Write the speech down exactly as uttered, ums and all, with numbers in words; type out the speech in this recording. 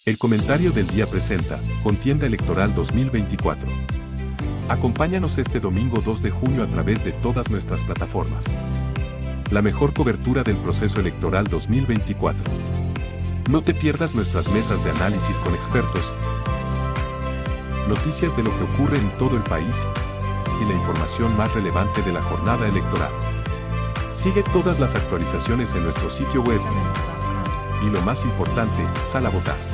El comentario del día presenta Contienda Electoral dos mil veinticuatro. Acompáñanos este domingo dos de junio a través de todas nuestras plataformas. La mejor cobertura del proceso electoral dos mil veinticuatro. No te pierdas nuestras mesas de análisis con expertos, noticias de lo que ocurre en todo el país y la información más relevante de la jornada electoral. Sigue todas las actualizaciones en nuestro sitio web y lo más importante, sal a votar.